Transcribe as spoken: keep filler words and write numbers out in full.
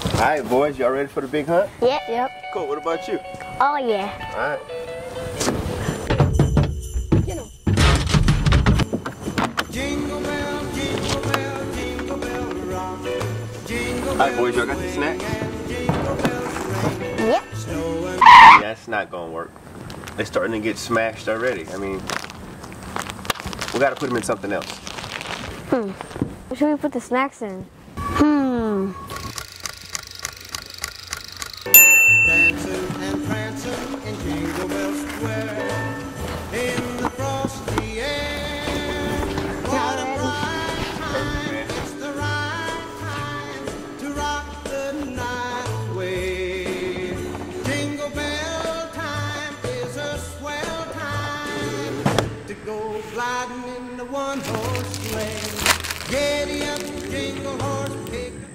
All right, boys, y'all ready for the big hunt? Yep. Yep. Cool. What about you? Oh yeah. All right. Get him. Jingle bell, jingle bell, jingle bell rock. Jingle All right, boys, y'all got the snack? Yep. Yeah, that's not gonna work. They're starting to get smashed already. I mean, we gotta put them in something else. Hmm. What should we put the snacks in? Hmm.